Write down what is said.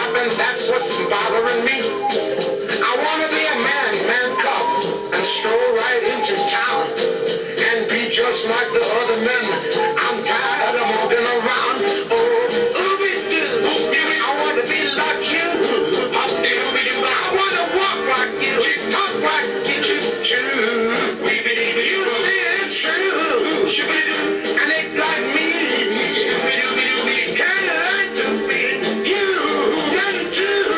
and that's what's bothering me. I want to be a man cub, and stroll right into town and be just like the other men. I'm tired of walking around. Oh, ooby-doo, I want to be like you. Hoop-de-ooby-doo, I want to walk like you, talk like you, too. You see it's true. Shoo-be-doo, and act like me. Shoo-be-doo-be-doo-be, can't learn to be you, none too.